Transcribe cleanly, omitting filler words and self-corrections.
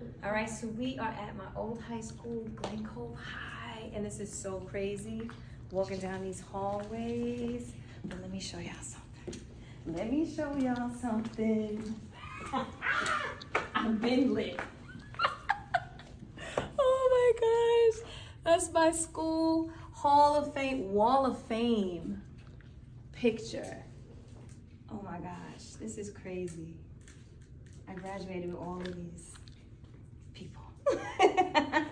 All right, so we are at my old high school, Glen Cove High, and this is so crazy, walking down these hallways. But let me show y'all something. Let me show y'all something. I've been lit. Oh my gosh, that's my school Hall of Fame, Wall of Fame picture. Oh my gosh, this is crazy. I graduated with all of these people.